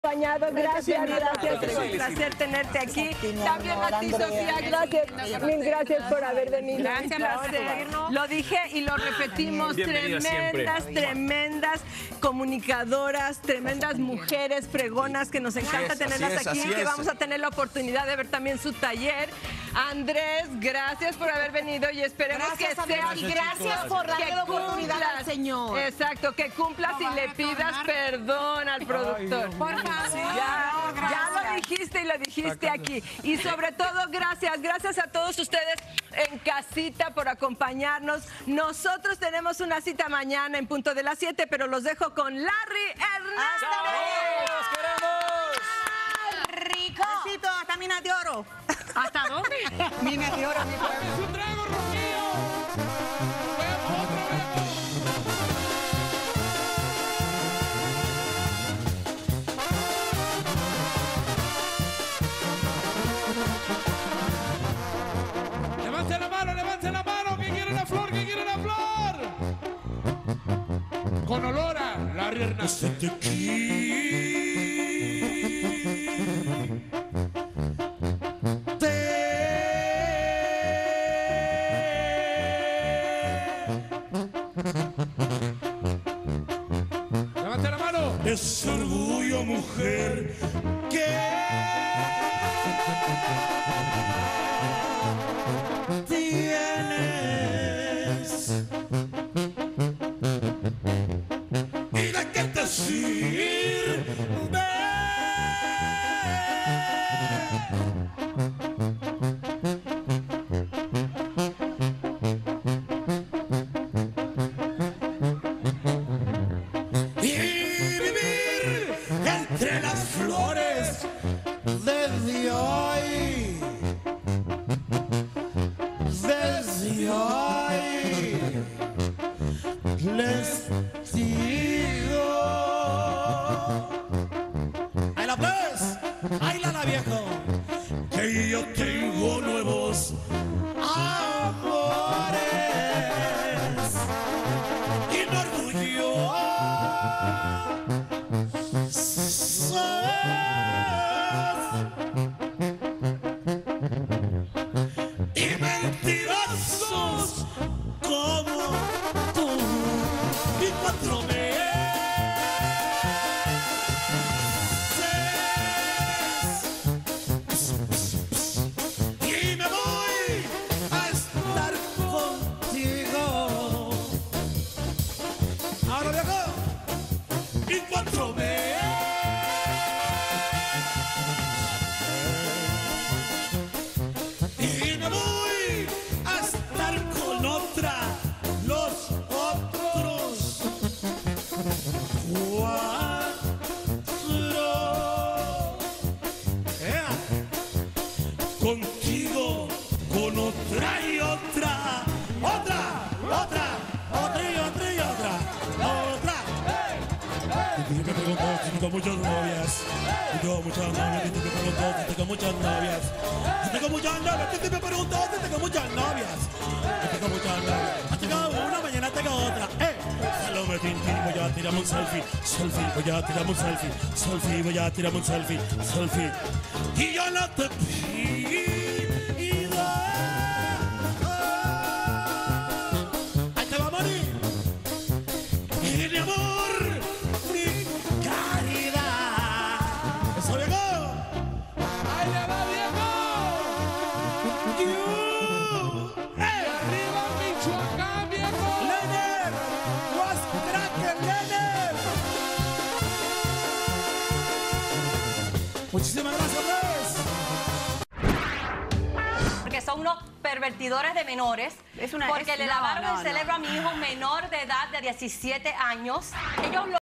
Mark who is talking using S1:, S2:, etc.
S1: Gracias, gracias, es un placer tenerte aquí. También a ti, Sofía, gracias, mil gracias por haber venido.
S2: Gracias por seguirnos.
S1: Lo dije y lo repetimos, tremendas comunicadoras, tremendas mujeres fregonas que nos encanta tenerlas aquí, que vamos a tener la oportunidad de ver también su taller. Andrés, gracias por haber venido y esperemos que sea.
S3: Y gracias por darle la oportunidad al Señor.
S1: Exacto, que cumplas y le pidas perdón al productor.
S2: Por favor.
S1: Ya lo dijiste y lo dijiste aquí. Y sobre todo, gracias a todos ustedes en casita por acompañarnos. Nosotros tenemos una cita mañana en punto de las 7, pero los dejo con Larry Hernández.
S3: ¡Rico! Besito, hasta minas de oro.
S2: ¿Hasta dónde?
S3: Minas de oro, mi pueblo.
S4: ¡Su trago, Rocío! ¡Vemos otra vez! ¡Levante la mano! ¿Quién quiere una flor? ¿Quién quiere una flor? Con olor a Larry Hernández. Levante la mano.
S5: Es orgullo, mujer, que tienes. ¿Y de qué te sirve? Entre las flores desde hoy, les digo, ¡ay la pues! ¡Ay la viejo! Que yo tengo nuevos amores y no orgullo. Y mentirosos como tú y 4 meses y me voy a estar contigo. Ahora viejo y 4 meses. Contigo, con otra y otra, otra. Y tú me preguntó si tengo muchas novias. Y tengo muchas novias. Y tú me preguntó si tengo muchas novias. Y tengo muchas novias. Y tú me preguntó si tengo muchas novias. Y tengo muchas novias. Tengo una, mañana tengo otra. Salome Tintín, voy a tirarme un selfie. Voy a tirarme un selfie. Voy a tirarme un selfie. Y yo no te pido. Ahí te va a morir. Y mi amor, mi caridad. ¿Eso llegó?
S4: ¡Ahí le va, viejo! ¡Arriba, Michoacán, viejo!
S5: ¡Lener! ¡Was Cracker, Lener! Muchísimas gracias, pues.
S6: Porque son unos pervertidores de menores. Porque le lavaron el cerebro a mi hijo menor de edad de 17 años. Ellos lo